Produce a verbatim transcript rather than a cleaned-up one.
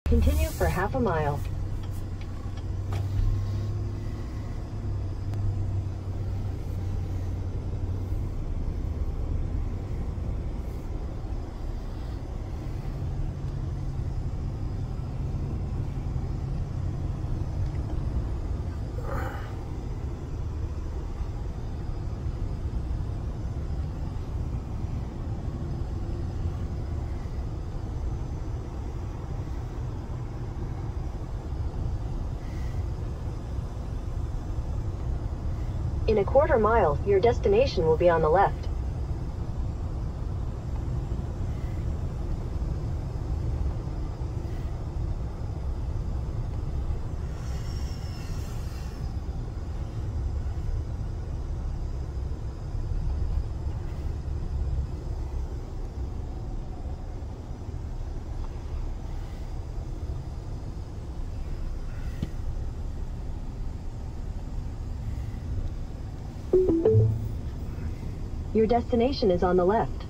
Continue for half a mile. In a quarter mile, your destination will be on the left. Your destination is on the left.